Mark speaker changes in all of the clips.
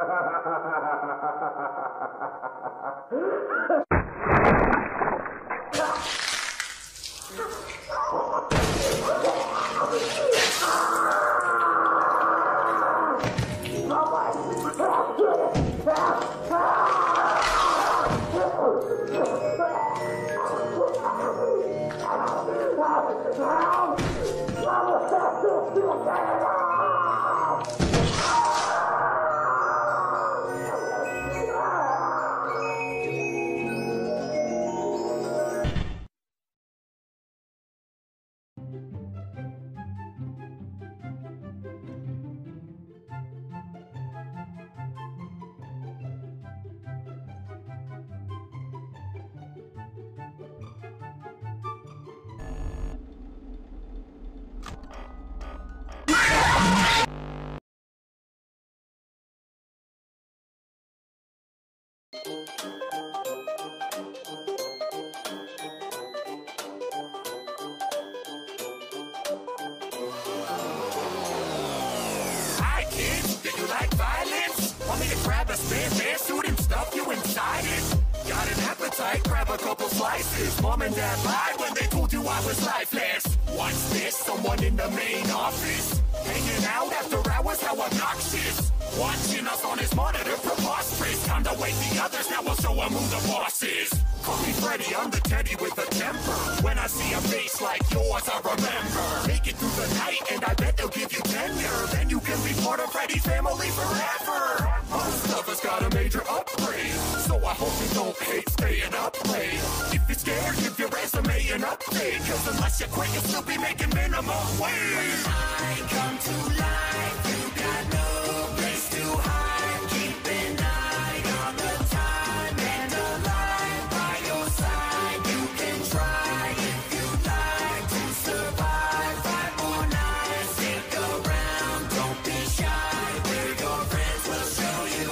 Speaker 1: Hi kids, did you like violence? Want me to grab a spare suit and stuff you inside it? Got an appetite, grab a couple slices. Mom and dad lied when they told you I was lifeless. Watch this, someone in the main office hanging out after hours, how obnoxious. Watching us on his monitor, preposterous. Time to wake the others, now we'll show him who the boss is. Call me Freddy, I'm the teddy with a temper. When I see a face like yours, I remember. Make it through the night, and I bet they'll give you tenure. Then you can be part of Freddy's family forever. Most of us got a major upgrade, so I hope you don't hate staying up late. If you're scared, give your resume an update, cause unless you quit, you'll still be making minimum wage. I come to life, you got no place to hide. Keep an eye on the time and alive by your side. You can try if you'd like to survive 5 more nights. Stick around, don't be shy. We're your friends, we'll show you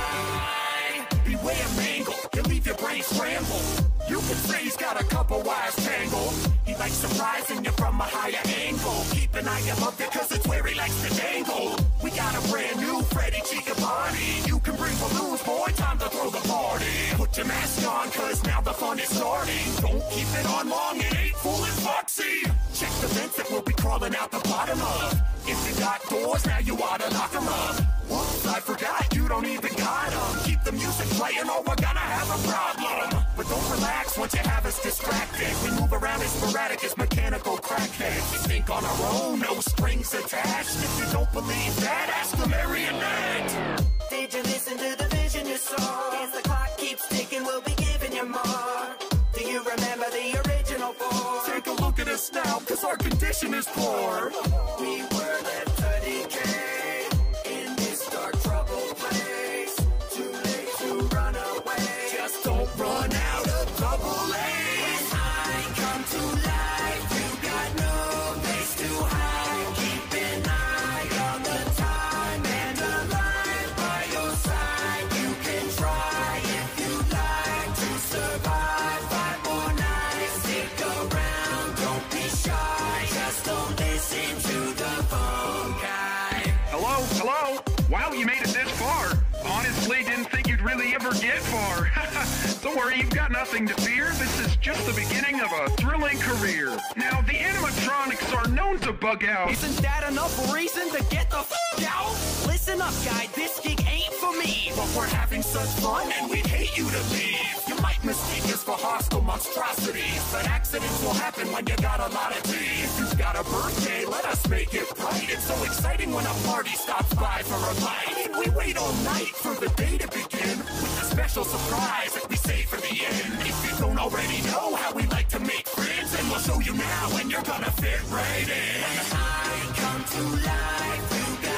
Speaker 1: why. Beware Mangle, he'll leave your brain scrambled. You can say he's got a couple wires tangled. He likes surprising you from a higher angle. Keep an eye above it, cause it's where he likes to dangle. We got a brand new Freddy Chicabani. You can bring balloons, boy, time to throw the party. Put your mask on, cause now the fun is starting. Don't keep it on long, it ain't fooling Foxy. Check the vents that we'll be crawling out the bottom of. If you got doors, now you oughta lock them up. Whoops, I forgot, you don't even got them. Keep the music playing or we're gonna have a problem. But don't relax once you have us distracted. We move around as sporadic as mechanical crackheads. We think on our own, no strings attached. If you don't believe that, ask the marionette.
Speaker 2: Did you listen to the vision you saw? As the clock keeps ticking, we'll be giving you more. Do you remember the original four?
Speaker 1: Take a look at us now, cause our condition is poor.
Speaker 2: We were left to decay in this dark, troubled place. Too late to run away.
Speaker 1: Just don't run out of double A.
Speaker 2: When I come to life, you got no place to hide. Keep an eye on the time and alive by your side. You can try if you'd like to survive 5 more nights. Stick around, don't be shy. Just don't listen to the phone guy.
Speaker 3: Hello? Hello? Wow, you made it this far. Honestly, didn't think you'd really ever get far. Don't worry, you've got nothing to fear. This is just the beginning of a thrilling career. Now, the animatronics are known to bug out.
Speaker 4: Isn't that enough reason to get the f*** out? Listen up, guy, this gig ain't for me.
Speaker 1: But we're having such fun and we'd hate you to leave. You might mistake us for hostile monstrosities, but accidents will happen when you got a lot of teeth. If you've got a birthday, let us make it bright. It's so exciting when a party stops by for a bite. And we wait all night for the day to begin with a special surprise that we save for the end. If you don't already know how we like to make friends, then we'll show you now and you're gonna fit right in.
Speaker 2: When I come to life, you got